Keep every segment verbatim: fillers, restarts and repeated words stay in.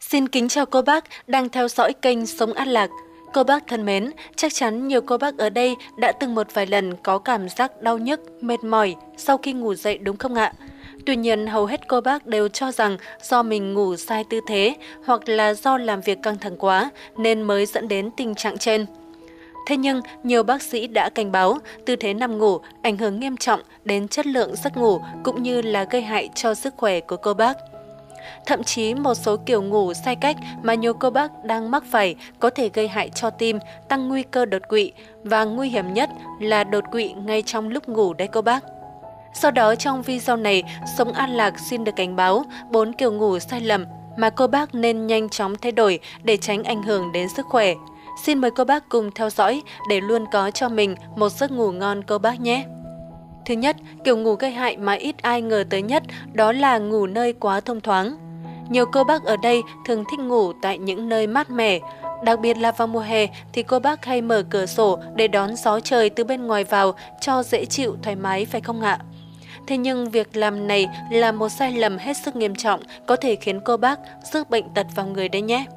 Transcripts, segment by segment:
Xin kính chào cô bác đang theo dõi kênh Sống An Lạc. Cô bác thân mến, chắc chắn nhiều cô bác ở đây đã từng một vài lần có cảm giác đau nhức, mệt mỏi sau khi ngủ dậy đúng không ạ? Tuy nhiên, hầu hết cô bác đều cho rằng do mình ngủ sai tư thế hoặc là do làm việc căng thẳng quá nên mới dẫn đến tình trạng trên. Thế nhưng, nhiều bác sĩ đã cảnh báo tư thế nằm ngủ ảnh hưởng nghiêm trọng đến chất lượng giấc ngủ cũng như là gây hại cho sức khỏe của cô bác. Thậm chí một số kiểu ngủ sai cách mà nhiều cô bác đang mắc phải có thể gây hại cho tim, tăng nguy cơ đột quỵ và nguy hiểm nhất là đột quỵ ngay trong lúc ngủ đấy cô bác. Sau đó trong video này, Sống An Lạc xin được cảnh báo bốn kiểu ngủ sai lầm mà cô bác nên nhanh chóng thay đổi để tránh ảnh hưởng đến sức khỏe. Xin mời cô bác cùng theo dõi để luôn có cho mình một giấc ngủ ngon cô bác nhé. Thứ nhất, kiểu ngủ gây hại mà ít ai ngờ tới nhất đó là ngủ nơi quá thông thoáng. Nhiều cô bác ở đây thường thích ngủ tại những nơi mát mẻ. Đặc biệt là vào mùa hè thì cô bác hay mở cửa sổ để đón gió trời từ bên ngoài vào cho dễ chịu thoải mái phải không ạ? Thế nhưng việc làm này là một sai lầm hết sức nghiêm trọng có thể khiến cô bác rước bệnh tật vào người đấy nhé.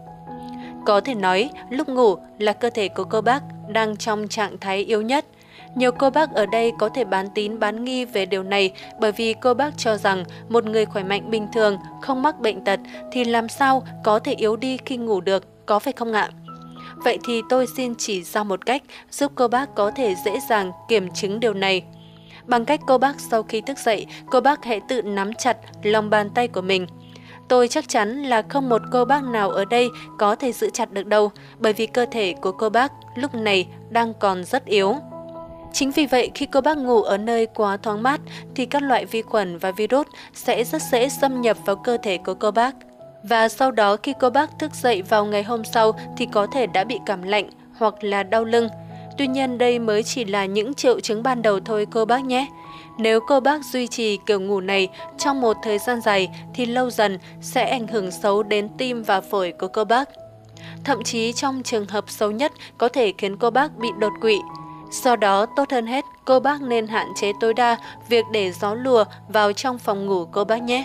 Có thể nói lúc ngủ là cơ thể của cô bác đang trong trạng thái yếu nhất. Nhiều cô bác ở đây có thể bán tín bán nghi về điều này bởi vì cô bác cho rằng một người khỏe mạnh bình thường, không mắc bệnh tật thì làm sao có thể yếu đi khi ngủ được, có phải không ạ? Vậy thì tôi xin chỉ ra một cách giúp cô bác có thể dễ dàng kiểm chứng điều này. Bằng cách cô bác sau khi thức dậy, cô bác hãy tự nắm chặt lòng bàn tay của mình. Tôi chắc chắn là không một cô bác nào ở đây có thể giữ chặt được đâu, bởi vì cơ thể của cô bác lúc này đang còn rất yếu. Chính vì vậy, khi cô bác ngủ ở nơi quá thoáng mát thì các loại vi khuẩn và virus sẽ rất dễ xâm nhập vào cơ thể của cô bác. Và sau đó khi cô bác thức dậy vào ngày hôm sau thì có thể đã bị cảm lạnh hoặc là đau lưng. Tuy nhiên đây mới chỉ là những triệu chứng ban đầu thôi cô bác nhé. Nếu cô bác duy trì kiểu ngủ này trong một thời gian dài thì lâu dần sẽ ảnh hưởng xấu đến tim và phổi của cô bác. Thậm chí trong trường hợp xấu nhất có thể khiến cô bác bị đột quỵ. Do đó, tốt hơn hết, cô bác nên hạn chế tối đa việc để gió lùa vào trong phòng ngủ cô bác nhé.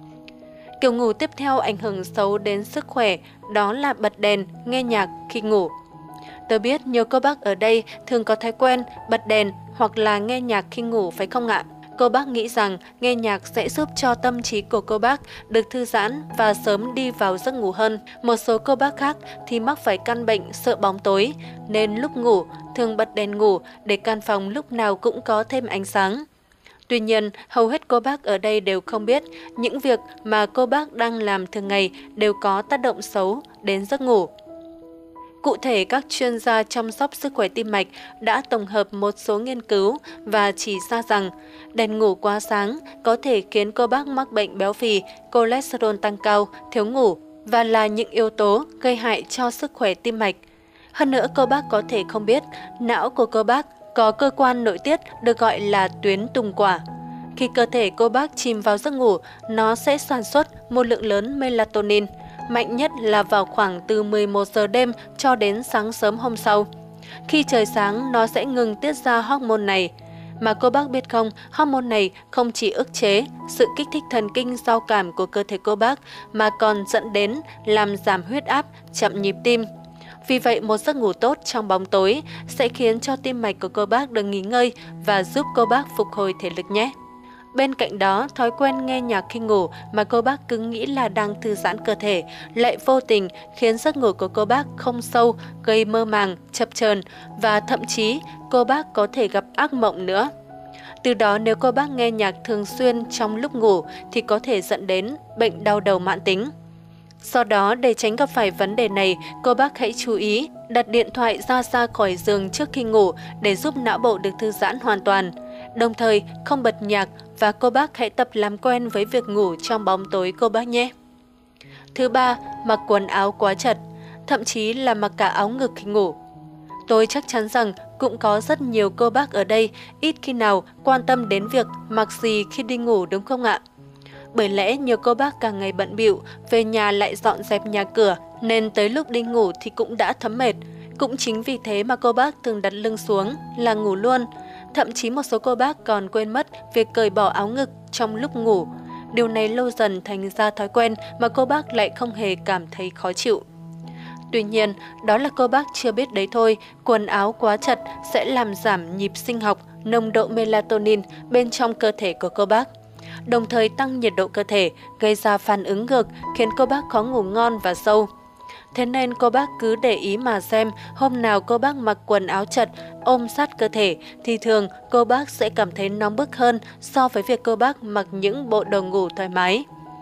Kiểu ngủ tiếp theo ảnh hưởng xấu đến sức khỏe đó là bật đèn, nghe nhạc khi ngủ. Tôi biết nhiều cô bác ở đây thường có thói quen bật đèn hoặc là nghe nhạc khi ngủ phải không ạ? Cô bác nghĩ rằng nghe nhạc sẽ giúp cho tâm trí của cô bác được thư giãn và sớm đi vào giấc ngủ hơn. Một số cô bác khác thì mắc phải căn bệnh sợ bóng tối, nên lúc ngủ thường bật đèn ngủ để căn phòng lúc nào cũng có thêm ánh sáng. Tuy nhiên, hầu hết cô bác ở đây đều không biết những việc mà cô bác đang làm thường ngày đều có tác động xấu đến giấc ngủ. Cụ thể, các chuyên gia chăm sóc sức khỏe tim mạch đã tổng hợp một số nghiên cứu và chỉ ra rằng đèn ngủ quá sáng có thể khiến cô bác mắc bệnh béo phì, cholesterol tăng cao, thiếu ngủ và là những yếu tố gây hại cho sức khỏe tim mạch. Hơn nữa, cô bác có thể không biết, não của cô bác có cơ quan nội tiết được gọi là tuyến tùng quả. Khi cơ thể cô bác chìm vào giấc ngủ, nó sẽ sản xuất một lượng lớn melatonin, mạnh nhất là vào khoảng từ mười một giờ đêm cho đến sáng sớm hôm sau. Khi trời sáng, nó sẽ ngừng tiết ra hormone này. Mà cô bác biết không, hormone này không chỉ ức chế sự kích thích thần kinh giao cảm của cơ thể cô bác mà còn dẫn đến làm giảm huyết áp, chậm nhịp tim. Vì vậy, một giấc ngủ tốt trong bóng tối sẽ khiến cho tim mạch của cô bác được nghỉ ngơi và giúp cô bác phục hồi thể lực nhé. Bên cạnh đó, thói quen nghe nhạc khi ngủ mà cô bác cứ nghĩ là đang thư giãn cơ thể lại vô tình khiến giấc ngủ của cô bác không sâu, gây mơ màng, chập chờn và thậm chí cô bác có thể gặp ác mộng nữa. Từ đó, nếu cô bác nghe nhạc thường xuyên trong lúc ngủ thì có thể dẫn đến bệnh đau đầu mãn tính. Do đó, để tránh gặp phải vấn đề này, cô bác hãy chú ý đặt điện thoại ra xa khỏi giường trước khi ngủ để giúp não bộ được thư giãn hoàn toàn. Đồng thời, không bật nhạc và cô bác hãy tập làm quen với việc ngủ trong bóng tối cô bác nhé. Thứ ba, mặc quần áo quá chật, thậm chí là mặc cả áo ngực khi ngủ. Tôi chắc chắn rằng cũng có rất nhiều cô bác ở đây ít khi nào quan tâm đến việc mặc gì khi đi ngủ đúng không ạ? Bởi lẽ nhiều cô bác càng ngày bận bịu, về nhà lại dọn dẹp nhà cửa nên tới lúc đi ngủ thì cũng đã thấm mệt. Cũng chính vì thế mà cô bác thường đặt lưng xuống là ngủ luôn. Thậm chí một số cô bác còn quên mất việc cởi bỏ áo ngực trong lúc ngủ. Điều này lâu dần thành ra thói quen mà cô bác lại không hề cảm thấy khó chịu. Tuy nhiên, đó là cô bác chưa biết đấy thôi, quần áo quá chật sẽ làm giảm nhịp sinh học, nồng độ melatonin bên trong cơ thể của cô bác, đồng thời tăng nhiệt độ cơ thể, gây ra phản ứng ngược, khiến cô bác khó ngủ ngon và sâu. Thế nên cô bác cứ để ý mà xem, hôm nào cô bác mặc quần áo chật, ôm sát cơ thể, thì thường cô bác sẽ cảm thấy nóng bức hơn so với việc cô bác mặc những bộ đồ ngủ thoải mái.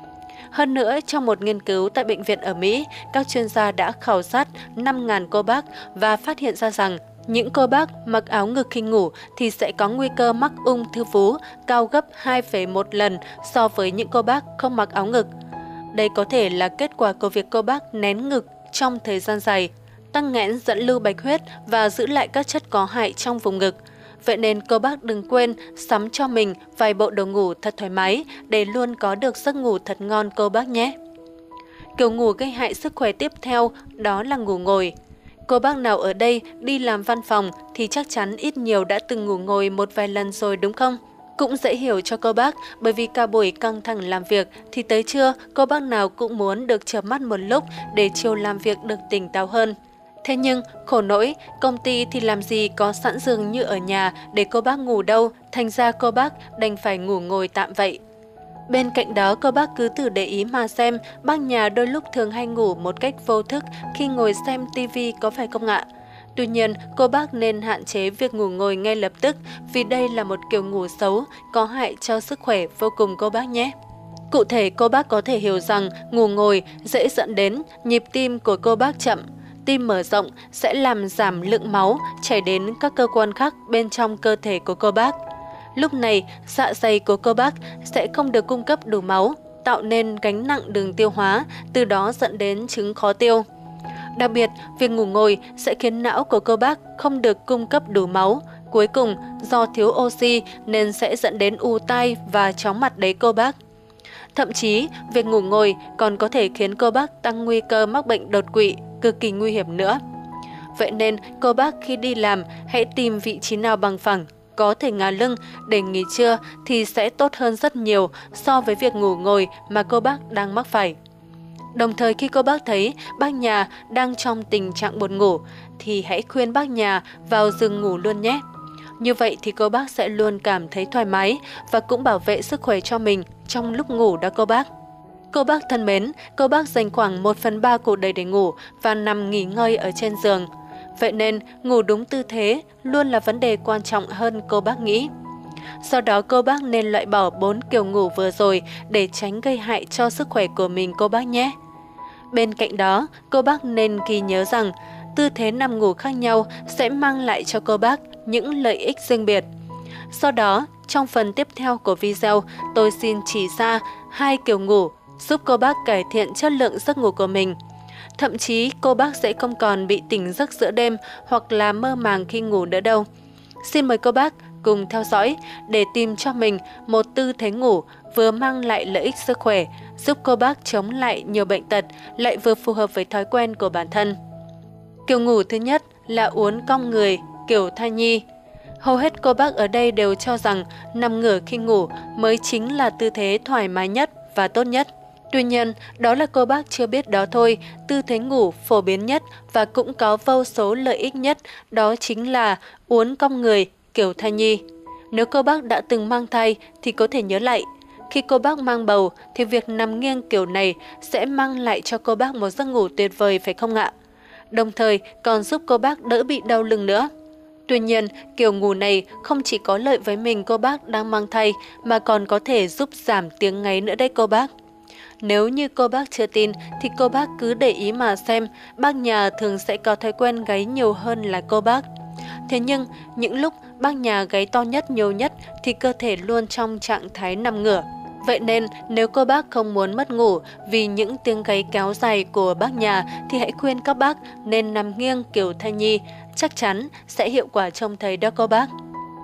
Hơn nữa, trong một nghiên cứu tại bệnh viện ở Mỹ, các chuyên gia đã khảo sát năm nghìn cô bác và phát hiện ra rằng những cô bác mặc áo ngực khi ngủ thì sẽ có nguy cơ mắc ung thư vú cao gấp hai phẩy một lần so với những cô bác không mặc áo ngực. Đây có thể là kết quả của việc cô bác nén ngực trong thời gian dài, tăng nghẽn dẫn lưu bạch huyết và giữ lại các chất có hại trong vùng ngực. Vậy nên cô bác đừng quên sắm cho mình vài bộ đồ ngủ thật thoải mái để luôn có được giấc ngủ thật ngon cô bác nhé. Kiểu ngủ gây hại sức khỏe tiếp theo đó là ngủ ngồi. Cô bác nào ở đây đi làm văn phòng thì chắc chắn ít nhiều đã từng ngủ ngồi một vài lần rồi đúng không? Cũng dễ hiểu cho cô bác, bởi vì cả buổi căng thẳng làm việc thì tới trưa cô bác nào cũng muốn được chợp mắt một lúc để chiều làm việc được tỉnh táo hơn. Thế nhưng, khổ nỗi, công ty thì làm gì có sẵn giường như ở nhà để cô bác ngủ đâu, thành ra cô bác đành phải ngủ ngồi tạm vậy. Bên cạnh đó, cô bác cứ thử để ý mà xem, bác nhà đôi lúc thường hay ngủ một cách vô thức khi ngồi xem tivi có phải không ạ? Tuy nhiên, cô bác nên hạn chế việc ngủ ngồi ngay lập tức vì đây là một kiểu ngủ xấu, có hại cho sức khỏe vô cùng cô bác nhé. Cụ thể, cô bác có thể hiểu rằng ngủ ngồi dễ dẫn đến nhịp tim của cô bác chậm. Tim mở rộng sẽ làm giảm lượng máu chảy đến các cơ quan khác bên trong cơ thể của cô bác. Lúc này, dạ dày của cô bác sẽ không được cung cấp đủ máu, tạo nên gánh nặng đường tiêu hóa, từ đó dẫn đến chứng khó tiêu. Đặc biệt, việc ngủ ngồi sẽ khiến não của cô bác không được cung cấp đủ máu. Cuối cùng, do thiếu oxy nên sẽ dẫn đến ù tai và chóng mặt đấy cô bác. Thậm chí, việc ngủ ngồi còn có thể khiến cô bác tăng nguy cơ mắc bệnh đột quỵ, cực kỳ nguy hiểm nữa. Vậy nên, cô bác khi đi làm hãy tìm vị trí nào bằng phẳng, có thể ngả lưng để nghỉ trưa thì sẽ tốt hơn rất nhiều so với việc ngủ ngồi mà cô bác đang mắc phải. Đồng thời khi cô bác thấy bác nhà đang trong tình trạng buồn ngủ thì hãy khuyên bác nhà vào giường ngủ luôn nhé. Như vậy thì cô bác sẽ luôn cảm thấy thoải mái và cũng bảo vệ sức khỏe cho mình trong lúc ngủ đó cô bác. Cô bác thân mến, cô bác dành khoảng một phần ba cuộc đời để ngủ và nằm nghỉ ngơi ở trên giường. Vậy nên, ngủ đúng tư thế luôn là vấn đề quan trọng hơn cô bác nghĩ. Sau đó cô bác nên loại bỏ bốn kiểu ngủ vừa rồi để tránh gây hại cho sức khỏe của mình cô bác nhé. Bên cạnh đó, cô bác nên ghi nhớ rằng tư thế nằm ngủ khác nhau sẽ mang lại cho cô bác những lợi ích riêng biệt. Sau đó, trong phần tiếp theo của video, tôi xin chỉ ra hai kiểu ngủ giúp cô bác cải thiện chất lượng giấc ngủ của mình. Thậm chí cô bác sẽ không còn bị tỉnh giấc giữa đêm hoặc là mơ màng khi ngủ nữa đâu. Xin mời cô bác cùng theo dõi để tìm cho mình một tư thế ngủ vừa mang lại lợi ích sức khỏe, giúp cô bác chống lại nhiều bệnh tật, lại vừa phù hợp với thói quen của bản thân. Kiểu ngủ thứ nhất là uốn cong người, kiểu thai nhi. Hầu hết cô bác ở đây đều cho rằng nằm ngửa khi ngủ mới chính là tư thế thoải mái nhất và tốt nhất. Tuy nhiên, đó là cô bác chưa biết đó thôi, tư thế ngủ phổ biến nhất và cũng có vô số lợi ích nhất, đó chính là uốn cong người, kiểu thai nhi. Nếu cô bác đã từng mang thai thì có thể nhớ lại, khi cô bác mang bầu thì việc nằm nghiêng kiểu này sẽ mang lại cho cô bác một giấc ngủ tuyệt vời phải không ạ? Đồng thời còn giúp cô bác đỡ bị đau lưng nữa. Tuy nhiên, kiểu ngủ này không chỉ có lợi với mình cô bác đang mang thai mà còn có thể giúp giảm tiếng ngáy nữa đấy cô bác. Nếu như cô bác chưa tin thì cô bác cứ để ý mà xem, bác nhà thường sẽ có thói quen gáy nhiều hơn là cô bác. Thế nhưng, những lúc bác nhà gáy to nhất nhiều nhất thì cơ thể luôn trong trạng thái nằm ngửa. Vậy nên, nếu cô bác không muốn mất ngủ vì những tiếng gáy kéo dài của bác nhà thì hãy khuyên các bác nên nằm nghiêng kiểu thai nhi, chắc chắn sẽ hiệu quả trông thấy đó cô bác.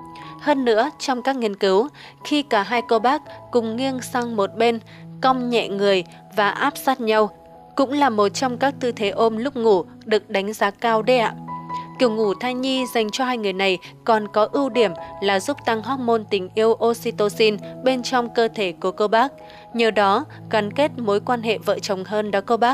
Hơn nữa, trong các nghiên cứu, khi cả hai cô bác cùng nghiêng sang một bên, cong nhẹ người và áp sát nhau, cũng là một trong các tư thế ôm lúc ngủ được đánh giá cao đấy ạ. Kiểu ngủ thai nhi dành cho hai người này còn có ưu điểm là giúp tăng hormone tình yêu oxytocin bên trong cơ thể của cô bác, nhờ đó gắn kết mối quan hệ vợ chồng hơn đó cô bác.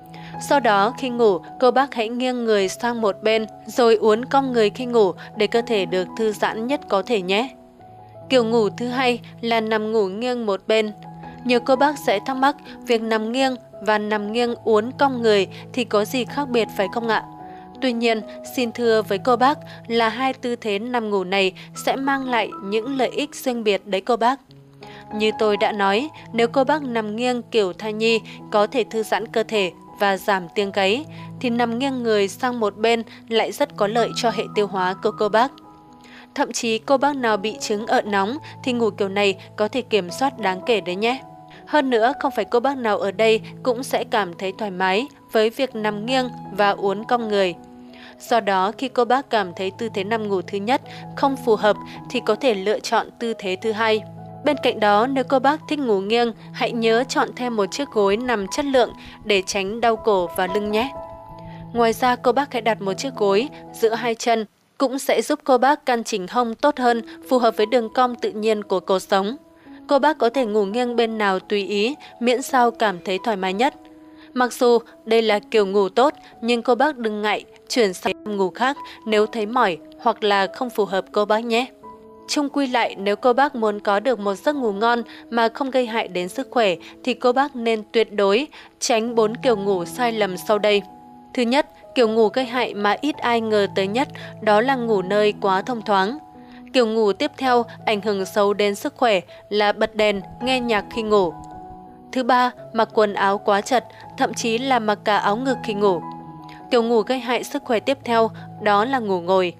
Sau đó khi ngủ, cô bác hãy nghiêng người sang một bên rồi uốn cong người khi ngủ để cơ thể được thư giãn nhất có thể nhé. Kiểu ngủ thứ hai là nằm ngủ nghiêng một bên. Nhiều cô bác sẽ thắc mắc việc nằm nghiêng và nằm nghiêng uốn cong người thì có gì khác biệt phải không ạ? Tuy nhiên, xin thưa với cô bác là hai tư thế nằm ngủ này sẽ mang lại những lợi ích riêng biệt đấy cô bác. Như tôi đã nói, nếu cô bác nằm nghiêng kiểu thai nhi có thể thư giãn cơ thể và giảm tiếng gáy, thì nằm nghiêng người sang một bên lại rất có lợi cho hệ tiêu hóa của cô bác. Thậm chí cô bác nào bị chứng ợ nóng thì ngủ kiểu này có thể kiểm soát đáng kể đấy nhé. Hơn nữa, không phải cô bác nào ở đây cũng sẽ cảm thấy thoải mái với việc nằm nghiêng và uốn cong người. Do đó, khi cô bác cảm thấy tư thế nằm ngủ thứ nhất không phù hợp thì có thể lựa chọn tư thế thứ hai. Bên cạnh đó, nếu cô bác thích ngủ nghiêng, hãy nhớ chọn thêm một chiếc gối nằm chất lượng để tránh đau cổ và lưng nhé. Ngoài ra, cô bác hãy đặt một chiếc gối giữa hai chân, cũng sẽ giúp cô bác căn chỉnh hông tốt hơn, phù hợp với đường cong tự nhiên của cột sống. Cô bác có thể ngủ nghiêng bên nào tùy ý, miễn sao cảm thấy thoải mái nhất. Mặc dù đây là kiểu ngủ tốt, nhưng cô bác đừng ngại chuyển sang ngủ khác nếu thấy mỏi hoặc là không phù hợp cô bác nhé. Chung quy lại, nếu cô bác muốn có được một giấc ngủ ngon mà không gây hại đến sức khỏe thì cô bác nên tuyệt đối tránh bốn kiểu ngủ sai lầm sau đây. Thứ nhất, kiểu ngủ gây hại mà ít ai ngờ tới nhất đó là ngủ nơi quá thông thoáng. Kiểu ngủ tiếp theo ảnh hưởng xấu đến sức khỏe là bật đèn, nghe nhạc khi ngủ. Thứ ba, mặc quần áo quá chật, thậm chí là mặc cả áo ngực khi ngủ. Kiểu ngủ gây hại sức khỏe tiếp theo đó là ngủ ngồi.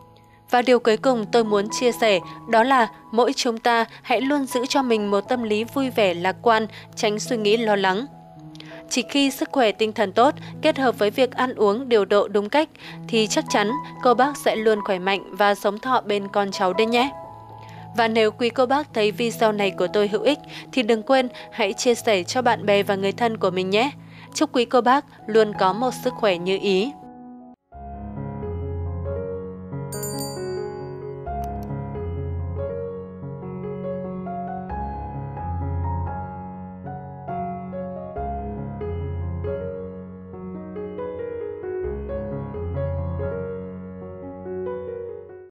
Và điều cuối cùng tôi muốn chia sẻ đó là mỗi chúng ta hãy luôn giữ cho mình một tâm lý vui vẻ lạc quan, tránh suy nghĩ lo lắng. Chỉ khi sức khỏe tinh thần tốt kết hợp với việc ăn uống điều độ đúng cách thì chắc chắn cô bác sẽ luôn khỏe mạnh và sống thọ bên con cháu đấy nhé. Và nếu quý cô bác thấy video này của tôi hữu ích thì đừng quên hãy chia sẻ cho bạn bè và người thân của mình nhé. Chúc quý cô bác luôn có một sức khỏe như ý.